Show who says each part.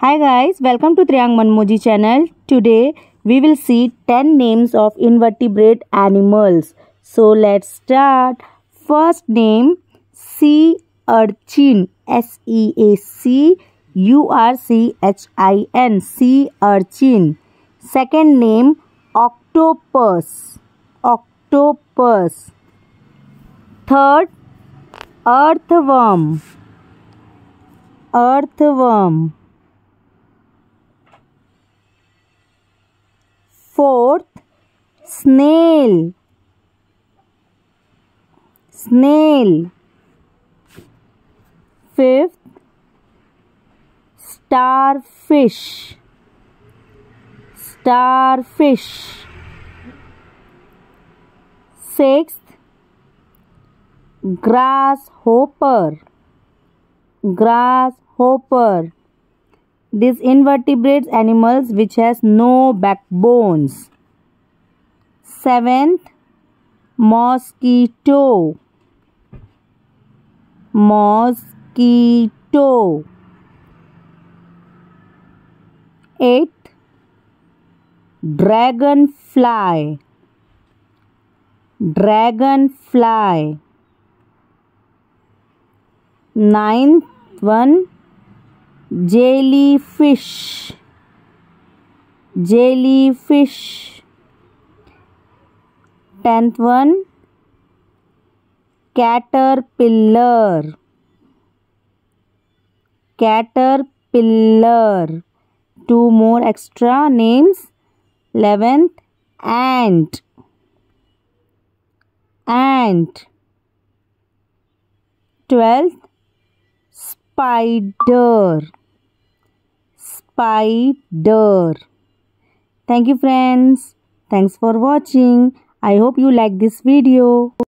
Speaker 1: Hi guys, welcome to Triang Manmoji channel. Today we will see 10 names of invertebrate animals. So let's start. First name, sea urchin. SEACURCHIN. Sea urchin. Second name, octopus. Octopus. Third, earthworm. Earthworm. Fourth, snail. Snail. Fifth, starfish. Starfish. Sixth, grasshopper. Grasshopper. These invertebrate animals which has no backbones. Seventh, mosquito. Mosquito. Eighth, dragonfly. Dragonfly. Ninth one, jellyfish. Jellyfish. 10th one, caterpillar. Caterpillar. Two more extra names. 11th, ant. Ant. 12th, spider. Spider. Thank you friends. Thanks for watching. I hope you like this video.